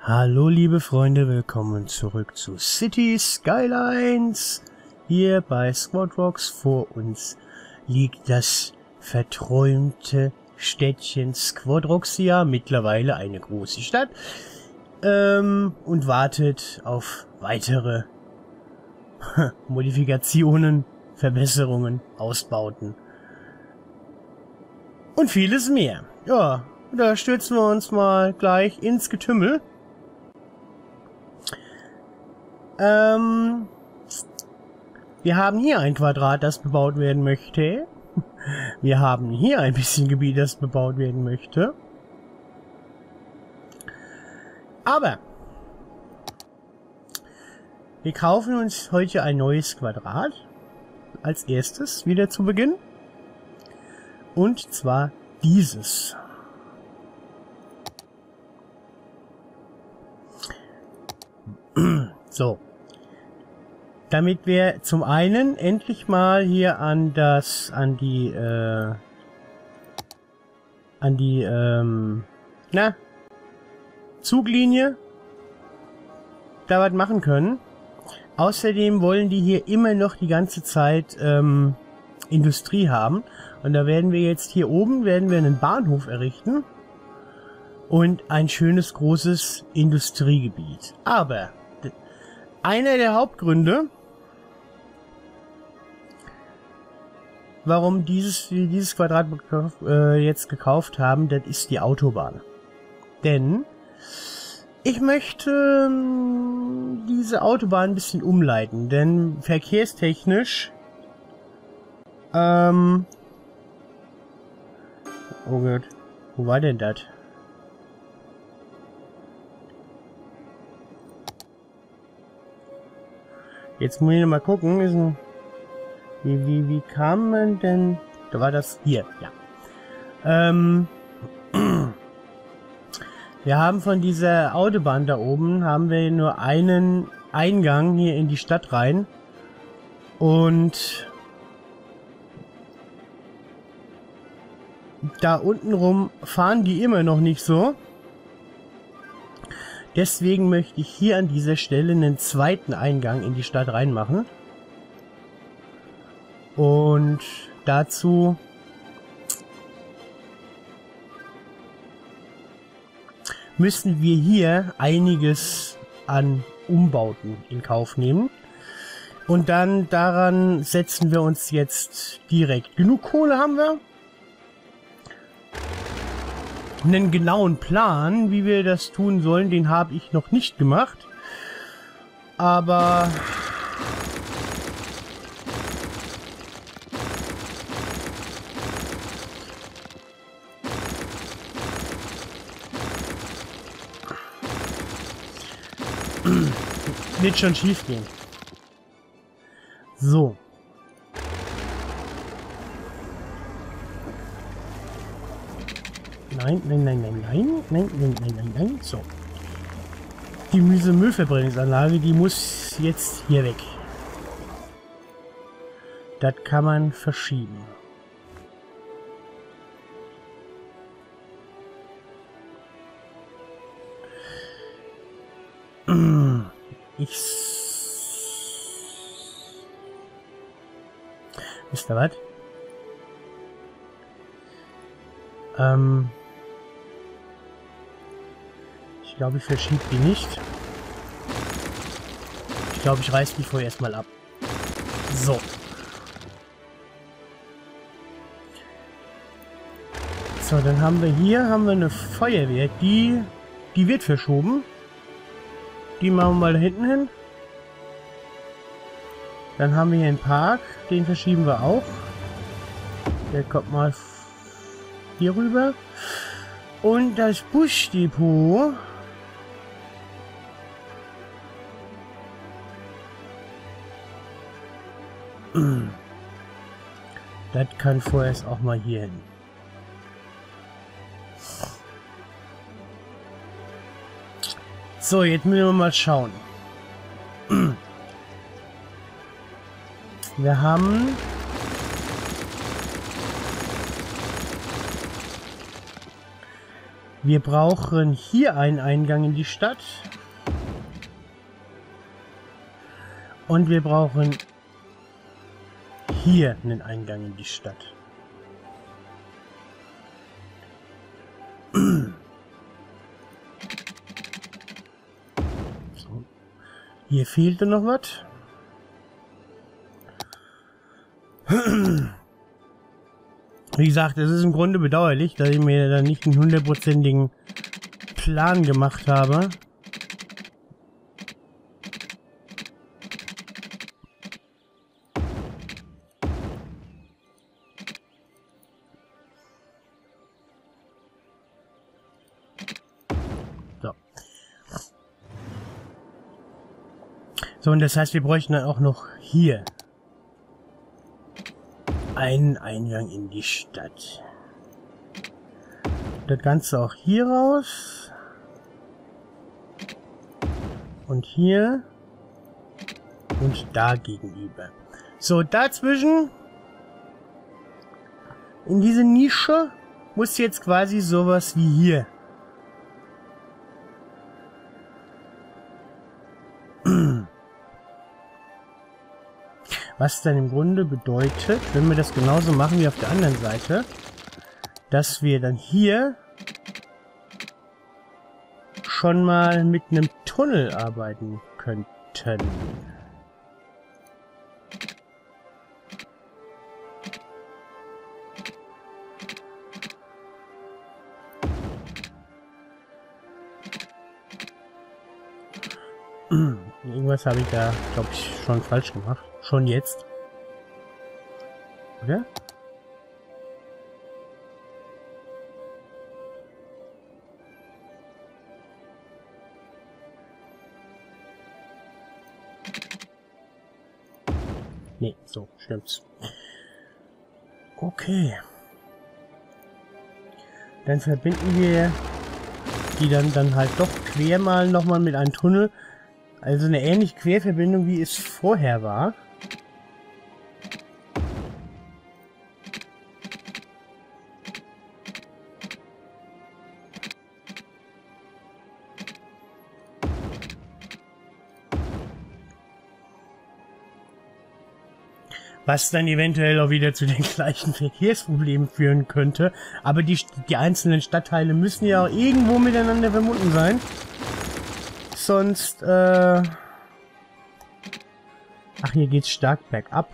Hallo liebe Freunde, willkommen zurück zu City Skylines. Hier bei Squadrox. Vor uns liegt das verträumte Städtchen Squadroxia, mittlerweile eine große Stadt, und wartet auf weitere Modifikationen, Verbesserungen, Ausbauten und vieles mehr. Ja, da stürzen wir uns mal gleich ins Getümmel. Wir haben hier ein Quadrat, das bebaut werden möchte. Wir haben hier ein bisschen Gebiet, das bebaut werden möchte. Aber wir kaufen uns heute ein neues Quadrat. Als erstes wieder zu Beginn. Und zwar dieses. So. Damit wir zum einen endlich mal hier an die Zuglinie da was machen können. Außerdem wollen die hier immer noch die ganze Zeit Industrie haben. Und da werden wir jetzt hier oben einen Bahnhof errichten. Und ein schönes großes Industriegebiet. Aber einer der Hauptgründe, warum wir dieses Quadrat jetzt gekauft haben, das ist die Autobahn. Denn ich möchte diese Autobahn ein bisschen umleiten, denn verkehrstechnisch oh Gott, wo war denn das? Jetzt muss ich noch mal gucken, wie kam man denn? Da war das hier, ja. Wir haben von dieser Autobahn da oben, haben wir nur einen Eingang hier in die Stadt rein. Und da unten rum fahren die immer noch nicht so. Deswegen möchte ich hier an dieser Stelle einen zweiten Eingang in die Stadt reinmachen. Und dazu müssen wir hier einiges an Umbauten in Kauf nehmen. Und dann daran setzen wir uns jetzt direkt. Genug Kohle haben wir. Einen genauen Plan, wie wir das tun sollen, den habe ich noch nicht gemacht. Aber wird schon schief gehen. So. Nein. So. Die Müllverbrennungsanlage, die muss jetzt hier weg. Das kann man verschieben. Wisst ihr was? Ich glaube, ich verschiebe die nicht. Ich glaube, ich reiß die vorher erstmal ab. So. So, dann haben wir hier eine Feuerwehr, die wird verschoben. Die machen wir mal da hinten hin. Dann haben wir hier einen Park, den verschieben wir auch. Der kommt mal hier rüber. Und das Busdepot das kann vorerst auch mal hier hin. So, jetzt müssen wir mal schauen. Wir haben Wir brauchen hier einen Eingang in die Stadt. Und wir brauchen hier einen Eingang in die Stadt. So. Hier fehlte noch was. Wie gesagt, es ist im Grunde bedauerlich, dass ich mir da nicht einen 100%igen Plan gemacht habe. So. So, und das heißt, wir bräuchten dann auch noch hier einen Eingang in die Stadt. Das Ganze auch hier raus. Und hier. Und da gegenüber. So, dazwischen, in diese Nische, muss jetzt quasi sowas wie hier. Was dann im Grunde bedeutet, wenn wir das genauso machen wie auf der anderen Seite, dass wir dann hier schon mal mit einem Tunnel arbeiten könnten. Irgendwas habe ich da, glaube ich, schon falsch gemacht. Schon jetzt. Oder? Nee, so, stimmt's. Okay. Dann verbinden wir die dann halt doch quer mal nochmal mit einem Tunnel. Also eine ähnliche Querverbindung, wie es vorher war. Was dann eventuell auch wieder zu den gleichen Verkehrsproblemen führen könnte. Aber die einzelnen Stadtteile müssen ja auch irgendwo miteinander verbunden sein. Sonst, ach, hier geht's stark bergab.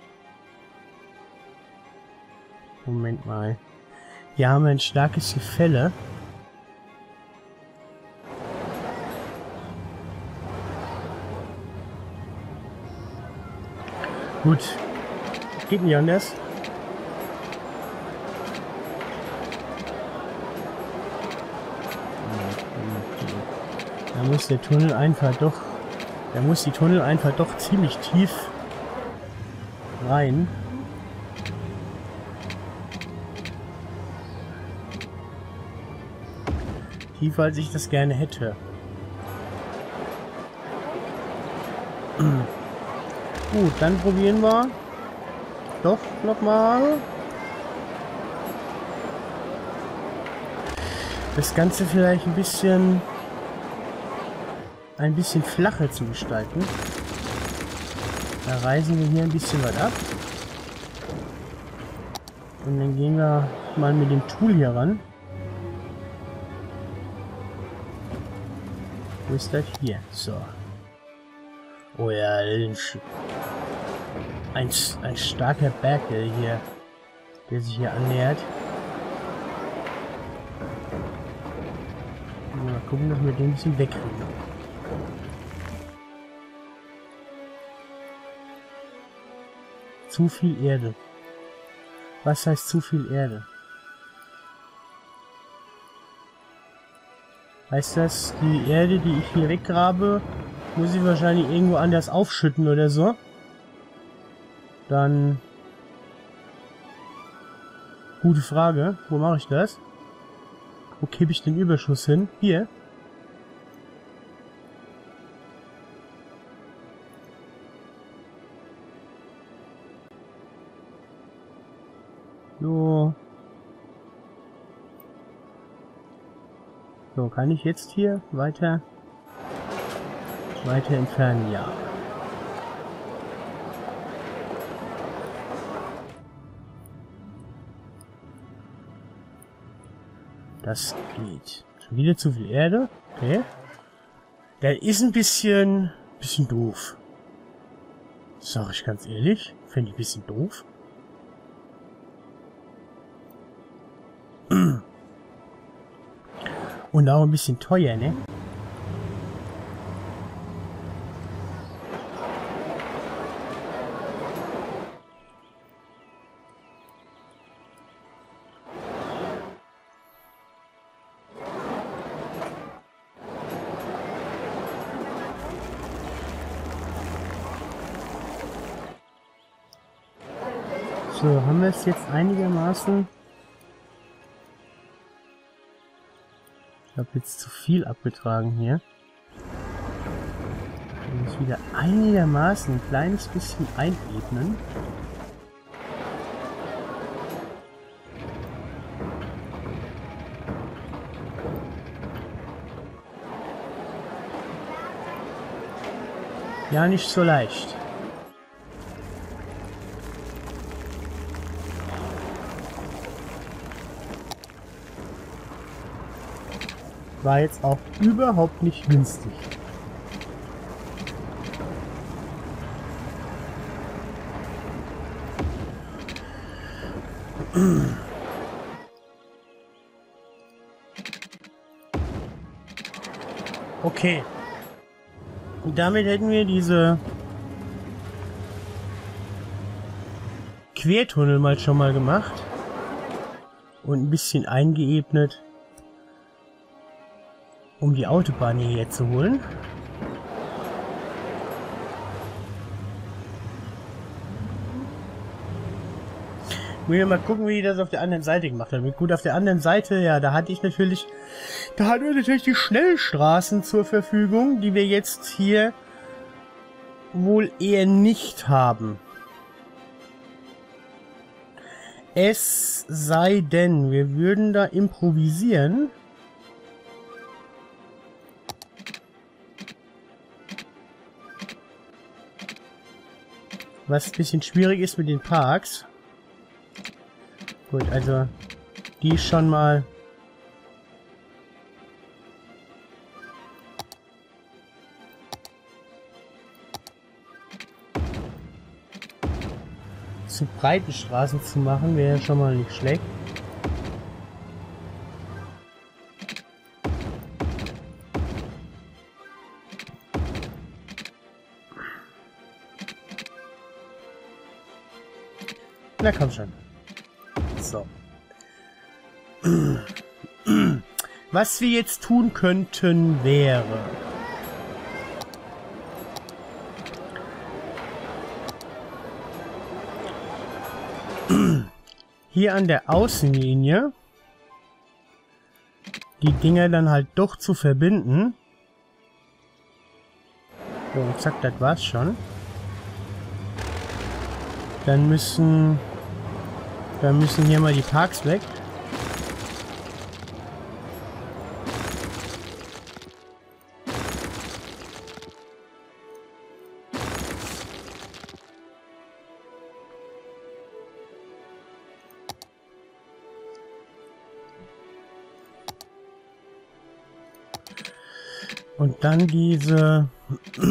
Moment mal. Hier haben wir ein starkes Gefälle. Gut. Geht nicht anders. Da muss der Tunnel einfach doch... Da muss die Tunnel einfach doch ziemlich tief rein. Tiefer, als ich das gerne hätte. Gut, dann probieren wir doch nochmal das Ganze vielleicht ein bisschen flacher zu gestalten. Da reißen wir hier ein bisschen was ab. Und dann gehen wir mal mit dem Tool hier ran. Wo ist das? Hier. So. Oh ja, ein starker Berg, der sich hier annähert. Mal gucken, dass wir den ein bisschen wegkriegen. Zu viel Erde. Was heißt zu viel Erde? Heißt das, die Erde, die ich hier weggrabe, muss ich wahrscheinlich irgendwo anders aufschütten oder so? Dann... Gute Frage. Wo mache ich das? Wo kippe ich den Überschuss hin? Hier. So. So, kann ich jetzt hier weiter entfernen? Ja. Das geht. Schon wieder zu viel Erde. Okay. Der ist ein bisschen doof. Sag ich ganz ehrlich. Finde ich ein bisschen doof. Und auch ein bisschen teuer, ne? So, haben wir es jetzt einigermaßen... Ich habe jetzt zu viel abgetragen hier. Ich muss wieder einigermaßen ein kleines bisschen einebnen. Ja, nicht so leicht. War jetzt auch überhaupt nicht günstig. Okay. Und damit hätten wir diese Quertunnel mal schon mal gemacht. Und ein bisschen eingeebnet, um die Autobahn hierher zu holen. Ich will mal gucken, wie ich das auf der anderen Seite gemacht habe. Gut, auf der anderen Seite, ja, da hatten wir natürlich die Schnellstraßen zur Verfügung, die wir jetzt hier wohl eher nicht haben. Es sei denn, wir würden da improvisieren. Was ein bisschen schwierig ist mit den Parks. Gut, also die schon mal zu breiten Straßen zu machen, wäre schon mal nicht schlecht. Na komm schon. So. Was wir jetzt tun könnten, wäre... hier an der Außenlinie die Dinger dann halt doch zu verbinden. So, und zack, das war's schon. Dann müssen hier mal die Parks weg. Und dann diese... ja,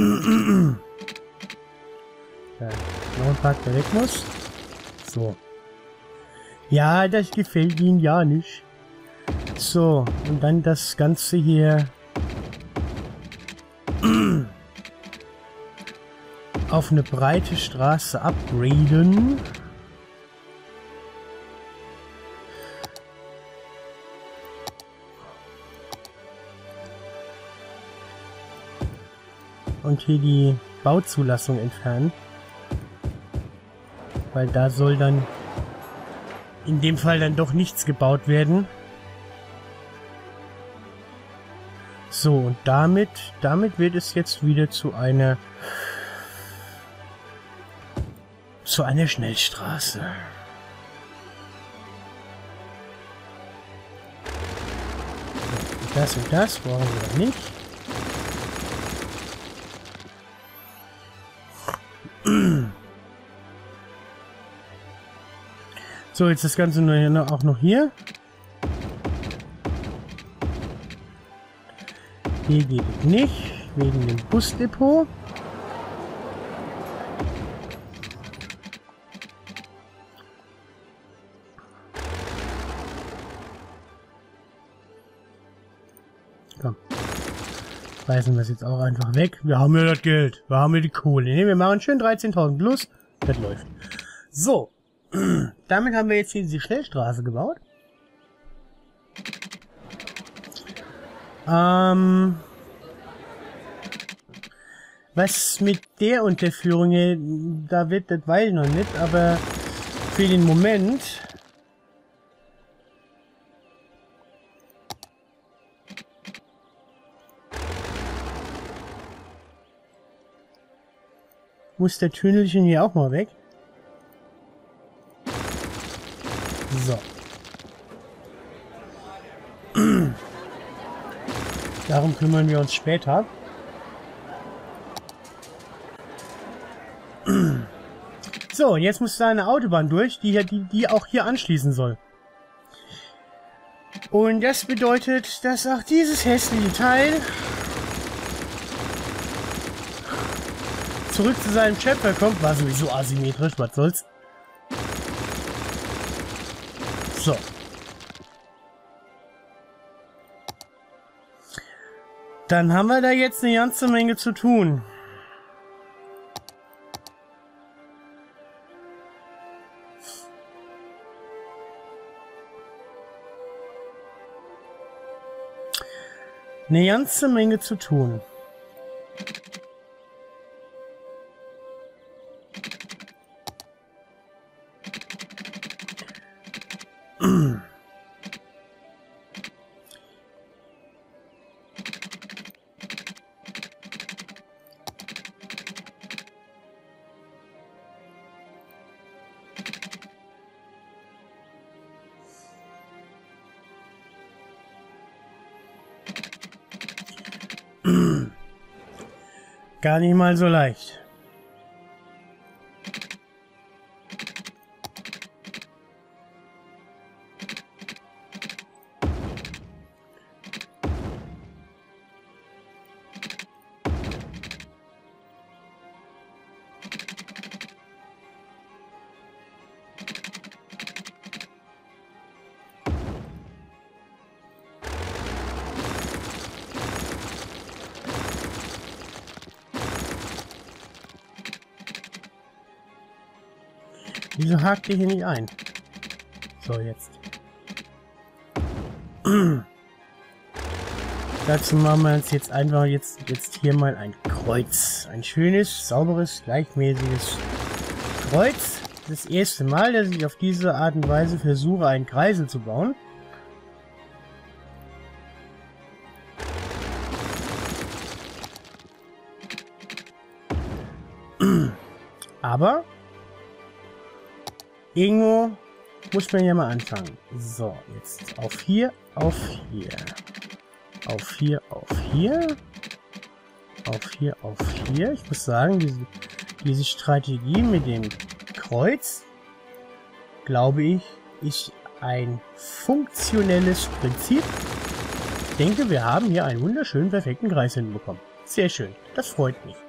noch ein Park, der weg muss. So. Ja, das gefällt Ihnen ja nicht. So, und dann das Ganze hier auf eine breite Straße upgraden. Und hier die Bauzulassung entfernen. Weil da soll dann in dem Fall dann doch nichts gebaut werden. So, und damit wird es jetzt wieder zu einer Schnellstraße. Das und das brauchen wir dann nicht. So, jetzt das Ganze nur auch noch hier. Hier geht es nicht, wegen dem Busdepot. Komm. Reißen wir es jetzt auch einfach weg. Wir haben ja das Geld. Wir haben ja die Kohle. Ne, wir machen schön 13.000 plus. Das läuft. So. Damit haben wir jetzt hier diese Schnellstraße gebaut. Was mit der Unterführung hier, da wird das Weil noch nicht, aber für den Moment muss der Tünelchen hier auch mal weg. So. Darum kümmern wir uns später. So, jetzt muss da eine Autobahn durch, die auch hier anschließen soll. Und das bedeutet, dass auch dieses hässliche Teil zurück zu seinem Chapter kommt. War sowieso asymmetrisch, was soll's. So. Dann haben wir da jetzt eine ganze Menge zu tun. Eine ganze Menge zu tun. Gar nicht mal so leicht. Wieso hakt ihr hier nicht ein? So, jetzt. Dazu machen wir uns jetzt einfach jetzt hier mal ein Kreuz. Ein schönes, sauberes, gleichmäßiges Kreuz. Das erste Mal, dass ich auf diese Art und Weise versuche, einen Kreisel zu bauen. Aber irgendwo muss man ja mal anfangen. So, jetzt auf hier, auf hier. Auf hier, auf hier. Auf hier, auf hier. Ich muss sagen, diese Strategie mit dem Kreuz, glaube ich, ist ein funktionelles Prinzip. Ich denke, wir haben hier einen wunderschönen, perfekten Kreis hinbekommen. Sehr schön. Das freut mich.